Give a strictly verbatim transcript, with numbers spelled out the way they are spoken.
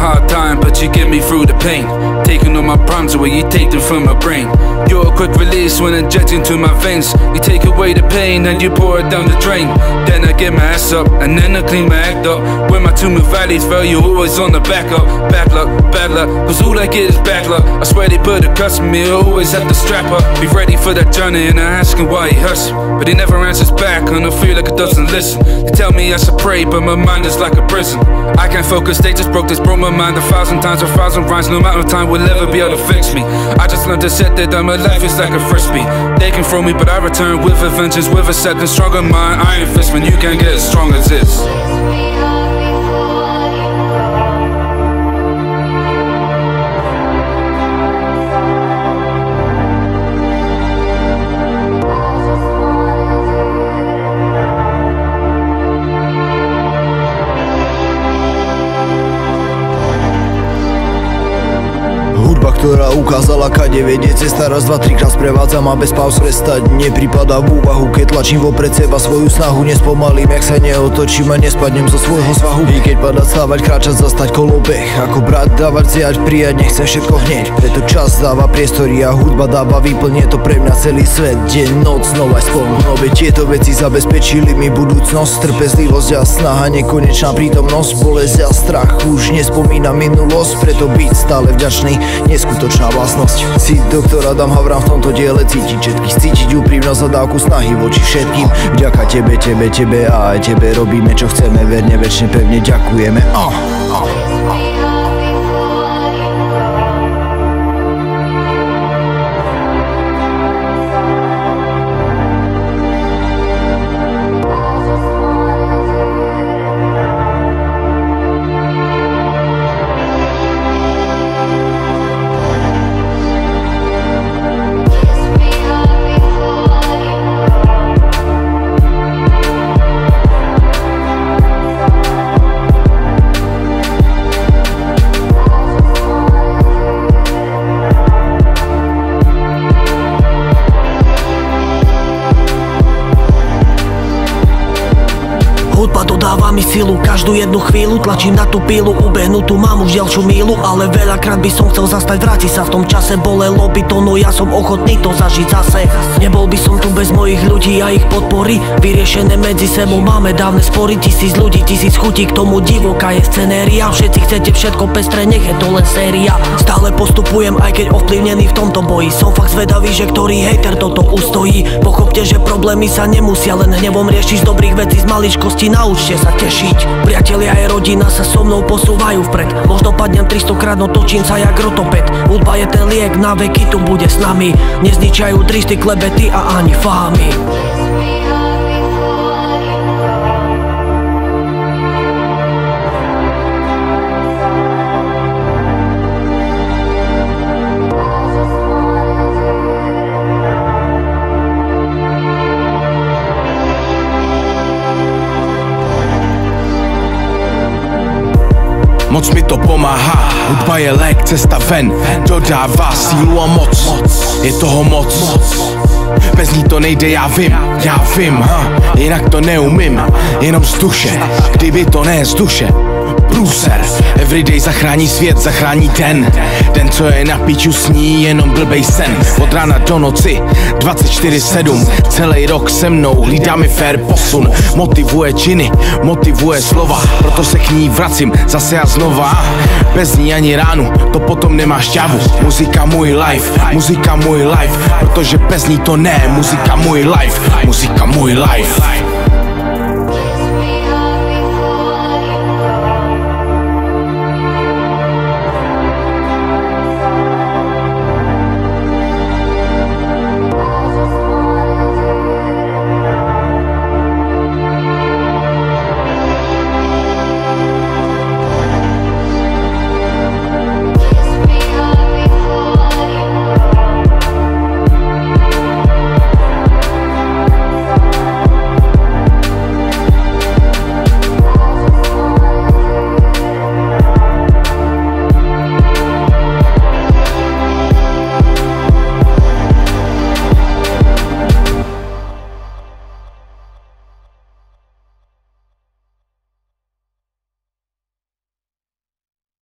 hard time, but you get me through the pain. Taking all my problems away, you take them from my brain. You're a quick release when injecting to my veins. You take away the pain and you pour it down the drain. Then I get my ass up and then I clean my act up. When my two valleys fell, you always on the back up. Back luck, bad luck, cause all I get is back luck. I swear they put a cuss on me, I always have to strap up. Be ready for that journey and I ask him why he hustles, but he never answers back and I feel like it doesn't listen. They tell me I should pray, but my mind is like a prison. I can't focus, they just broke this, broke my mind a thousand times, a thousand rhymes. No amount of time will ever be able to fix me. I just learned to set that my life is like a frisbee. They can throw me, but I return with a vengeance, with a set and stronger mind. Iron fist, man, you can't get as strong as this. Hudba, ktorá ukázala, kade vedie cesta. Raz, dva, trikrát sprevádza ma bez pauz, prestať nepripadá v úvahu. Keď tlačím vopred seba svoju snahu, nespomalím, jak sa neotočím a nespadnem zo svojho svahu. I keď padať, stávať, kráčať, zastať kolobeh. Ako brat, dávať, zjať, prijať, nechcem všetko hneď. Preto čas dáva priestory a hudba dáva výplň. Je to pre mňa celý svet, deň, noc, znova spolu. No veď tieto veci zabezpečili mi budúcnosť. Trpezlivosť a snaha, nekonečná prítomnosť. Bolesť a strach, už nespomínam minulosť. Preto byť stále vďačný, neskutočná vlastnosť. Cít doktora Adam Havran v tomto diele cítiť všetkých, cítiť úprimnosť a dávku snahy voči všetkým. Vďaka tebe, tebe, tebe a aj tebe robíme čo chceme, verne, večne, pevne ďakujeme. Oh, oh, oh. Hudba dodáva mi silu, každú jednu chvíľu tlačím na tú pílu, ubehnutú mám už ďalšiu mílu. Ale veľakrát by som chcel zastať, vrátiť sa v tom čase. Bolelo by to, no ja som ochotný to zažiť zase. Nebol by som tu bez mojich ľudí a ich podpory. Vyriešené medzi sebou máme dávne spory. Tisíc ľudí, tisíc chutí, k tomu divoká je scenéria. Všetci chcete všetko pestré, nech je to len séria. Stále postupujem, aj keď ovplyvnený v tomto boji. Som fakt zvedavý, že ktorý hejter toto ustojí. Pochopte, že problémy sa nemusia len hnevom riešiť. Z dobrých vecí z maličkosti naučte sa tešiť. Priatelia aj rodina sa so mnou posúvajú vpred. Možno padnem tristokrát, no točím sa jak rotoped. Hudba je ten liek, na veky tu bude s nami. Nezničajú tristy, klebety a ani fámy. Moc mi to pomáhá, hudba je lék, cesta ven, dodává sílu a moc, je toho moc. Bez ní to nejde, já vím, já vím, ha, jinak to neumím, jenom z duše, kdyby to ne z duše. Průser, everyday zachrání svět, zachrání den. Den, co je na píču, sní jenom blbej sen. Od rána do noci, dvacet čtyři sedm, celý rok se mnou hlídá mi fair posun. Motivuje činy, motivuje slova, proto se k ní vracím zase a znova. Bez ní ani ránu, to potom nemá šťavu. Muzika můj life, muzika můj life, protože bez ní to ne. Muzika můj life, muzika můj life.